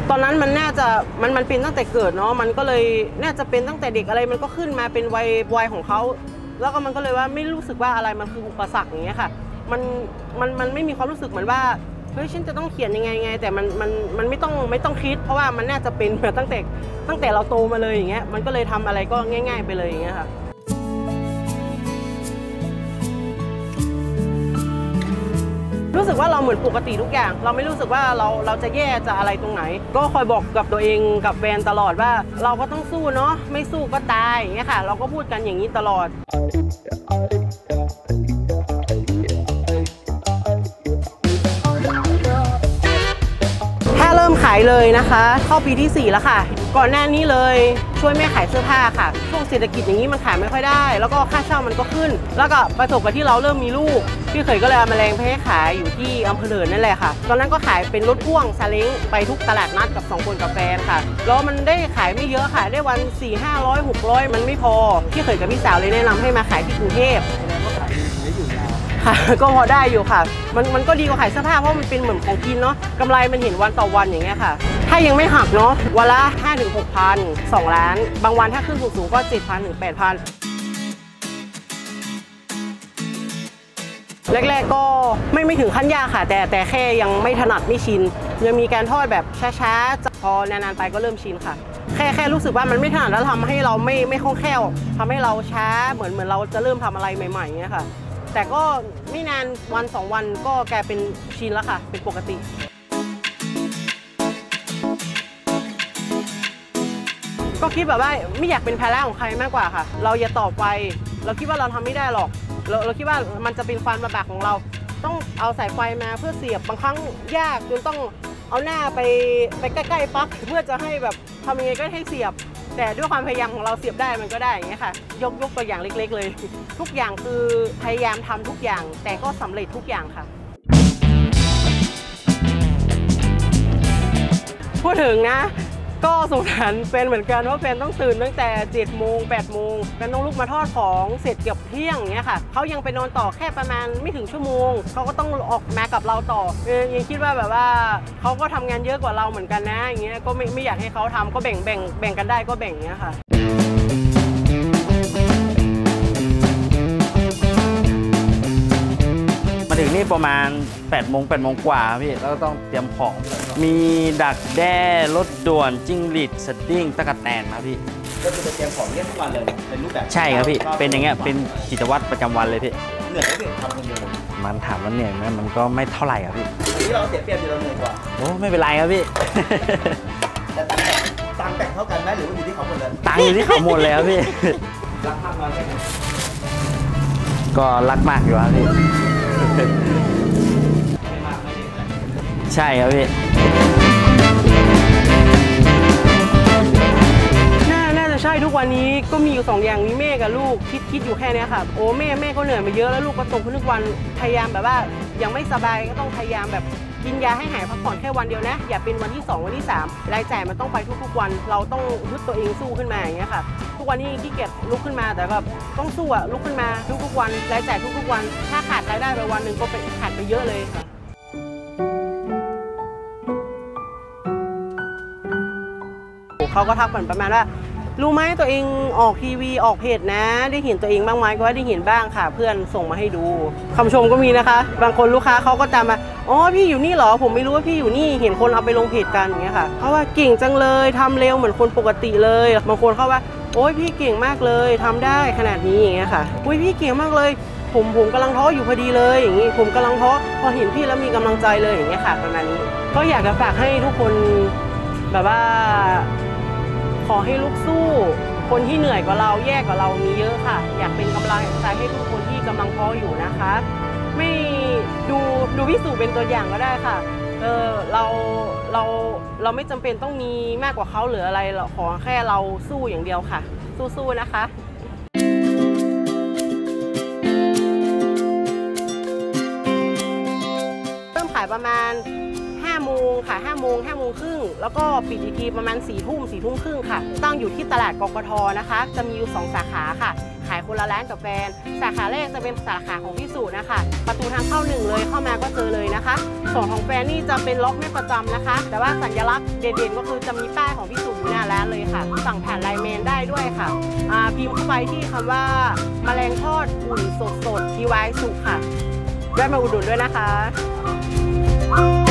ตอนนั้นมันน่าจะมันเป็นตั้งแต่เกิดเนาะมันก็เลยน่าจะเป็นตั้งแต่เด็กอะไรมันก็ขึ้นมาเป็นวัยของเขาแล้วก็มันก็เลยว่าไม่รู้สึกว่าอะไรมันคืออุปสรรคอย่างเงี้ยค่ะมันไม่มีความรู้สึกเหมือนว่าเฮ้ยฉันจะต้องเขียนยังไงแต่มันไม่ต้องคิดเพราะว่ามันน่าจะเป็นมาตั้งแต่เราโตมาเลยอย่างเงี้ยมันก็เลยทำอะไรก็ง่ายๆไปเลยอย่างเงี้ยค่ะรู้สึกว่าเราเหมือนปกติทุกอย่างเราไม่รู้สึกว่าเราจะแย่จะอะไรตรงไหนก็คอยบอกกับตัวเองกับแฟนตลอดว่าเราก็ต้องสู้เนาะไม่สู้ก็ตายอย่างเงี้ยค่ะเราก็พูดกันอย่างนี้ตลอดเริ่มขายเลยนะคะเข้าปีที่4แล้วค่ะก่อนหน้านี้เลยช่วยแม่ขายเสื้อผ้าค่ะช่วงเศรษฐกิจอย่างนี้มันขายไม่ค่อยได้แล้วก็ค่าเช่ามันก็ขึ้นแล้วก็ประสบกับที่เราเริ่มมีลูกพี่เขยก็เลยเอาแมลงไปให้ขายอยู่ที่อำเภอเดินนั่นแหละค่ะตอนนั้นก็ขายเป็นรถพ่วงซาเล้งไปทุกตลาดนัดกับ2คนกับแฟนค่ะแล้วมันได้ขายไม่เยอะค่ะได้วัน400-500 600มันไม่พอพี่เขยกับพี่สาวเลยแนะนำให้มาขายที่กรุงเทพค่ะก็พอได้อยู่ค่ะมันก็ดีกว่าขายเสื้อผ้าเพราะมันเป็นเหมือนของกินเนาะกำไรมันเห็นวันต่อวันอย่างเงี้ยค่ะถ้ายังไม่หักเนาะวันละ 5-6,000 2 ล้านบางวันถ้าขึ้นสูงๆก็ 7,000 ถึง 8,000 แรกๆก็ไม่ถึงขั้นยากค่ะแต่แค่ยังไม่ถนัดไม่ชินยังมีการทอดแบบช้าๆพอนานๆไปก็เริ่มชินค่ะแค่รู้สึกว่ามันไม่ถนัดแล้วทำให้เราไม่คล่องแคล่วทำให้เราช้าเหมือนเราจะเริ่มทำอะไรใหม่ๆอย่างเงี้ยค่ะแต่ก็ไม่นานวัน2 วันก็กลายเป็นชินแล้วค่ะเป็นปกติก็คิดแบบว่าไม่อยากเป็นภาระของใครมากกว่าค่ะเราอย่าต่อไปเราคิดว่าเราทำไม่ได้หรอกเราคิดว่ามันจะเป็นความลำบากของเราต้องเอาสายไฟมาเพื่อเสียบบางครั้งยากจนต้องเอาหน้าไปใกล้ๆปลั๊กเพื่อจะให้แบบทำยังไงก็ให้เสียบแต่ด้วยความพยายามของเราเสียบได้มันก็ได้อย่างเงี้ยค่ะยกตัวอย่างเล็กๆเลยทุกอย่างคือพยายามทำทุกอย่างแต่ก็สำเร็จทุกอย่างค่ะพูดถึงนะก็สงสารแฟนเหมือนกันว่าแฟนต้องตื่นตั้งแต่7 โมง 8 โมงแฟนต้องลุกมาทอดของเสร็จเกือบเที่ยงอย่างเงี้ยค่ะเขายังไปนอนต่อแค่ประมาณไม่ถึงชั่วโมงเขาก็ต้องออกมากับเราต่อยังคิดว่าแบบว่าเขาก็ทำงานเยอะกว่าเราเหมือนกันนะอย่างเงี้ยก็ไม่อยากให้เขาทำก็แบ่งกันได้ก็แบ่งเงี้ยค่ะมาถึงนี่ประมาณ8 โมงกว่าพี่แล้วก็ต้องเตรียมของมีดักแด้รถด่วนจิ้งหรีดสดิ้งตะกั่วแตนครับพี่ก็คือไปเตรียมของเรียกทุกวันเลยเป็นรูปแบบใช่ครับพี่เป็นอย่างเงี้ยเป็นกิจวัตรประจำวันเลยพี่เหนื่อยไหมพี่ทำคนเดียวมันถามว่าเหนื่อยไหมมันก็ไม่เท่าไหร่ครับพี่อันนี้เราเสียเปรียบเราเหนื่อยกว่าโอ้ไม่เป็นไรครับพี่แต่ตังแต่งเท่ากันไหมหรือว่าอยู่ที่เขาหมดเลยตังอยู่ที่เขาหมดเลยครับพี่รักมากน้อยแค่ไหนก็รักมากอยู่ครับพี่ใช่ครับพี่น่าจะใช่ทุกวันนี้ก็มีอยู่2 อย่างมีแม่กับลูกคิดอยู่แค่นี้ค่ะโอ้แม่ก็เหนื่อยมาเยอะแล้วลูกก็โตขึ้นทุกวันพยายามแบบว่ายังไม่สบายก็ต้องพยายามแบบกินยาให้หายพักผ่อนแค่วันเดียวนะอย่าเป็นวันที่2 วันที่3รายจ่ายมันต้องไปทุกวันเราต้องฮึดตัวเองสู้ขึ้นมาอย่างเงี้ยค่ะทุกวันนี้ขี้เกียจลุกขึ้นมาแต่แบบต้องสู้อะลุกขึ้นมาทุกวันรายจ่ายทุกวันถ้าขาดรายได้ไปวันหนึ่งก็ขาดไปเยอะเลยค่ะเขาก็ทักประมาณว่ารู้ไหมตัวเองออกทีวีออกเพจนะได้เห็นตัวเองบ้างไหมก็ว่าได้เห็นบ้างค่ะเพื่อนส่งมาให้ดูคำชมก็มีนะคะบางคนลูกค้าเขาก็จะมาอ๋อพี่อยู่นี่เหรอผมไม่รู้ว่าพี่อยู่นี่เห็นคนเอาไปลงเพจกันอย่างเงี้ยค่ะเขาว่าเก่งจังเลยทำเร็วเหมือนคนปกติเลยบางคนเขาว่าโอ้ยพี่เก่งมากเลยทำได้ขนาดนี้อย่างเงี้ยค่ะโอ้ยพี่เก่งมากเลยผมกำลังท้ออยู่พอดีเลยอย่างงี้ผมกำลังท้อพอเห็นพี่แล้วมีกำลังใจเลยอย่างเงี้ยค่ะประมาณนี้ก็อยากจะฝากให้ทุกคนแบบว่าขอให้ลูกสู้คนที่เหนื่อยกว่าเราแย่กว่าเรามีเยอะค่ะอยากเป็นกำลังใจให้ทุกคนที่กำลังท้ออยู่นะคะไม่ดูพี่สู่เป็นตัวอย่างก็ได้ค่ะเราไม่จำเป็นต้องมีมากกว่าเขาหรืออะไรเราขอแค่เราสู้อย่างเดียวค่ะสู้ๆนะคะเริ่มขายประมาณ5 โมงค่ะ5 โมงครึ่งแล้วก็ปิดอีกทีประมาณ4 ทุ่มครึ่งค่ะตั้งอยู่ที่ตลาดกกท.นะคะจะมีอยู่2 สาขาค่ะขายายคนละร้านกับแฟนสาขาแรกจะเป็นสาขาของพี่สุนะคะประตูทางเข้า1เลยเข้ามาก็เจอเลยนะคะส่วนของแฟนนี่จะเป็นล็อกไม่ประจำนะคะแต่ว่าสัญลักษณ์เด่นๆก็คือจะมีป้ายของพี่สุอยู่หน้าร้านเลยค่ะสั่งผ่านไลน์แมนได้ด้วยค่ะพิมพ์เข้าไปที่คำว่าแมลงทอดอุ่นสดๆ TY สุค่ะแวะมาอุดหนุนด้วยนะคะ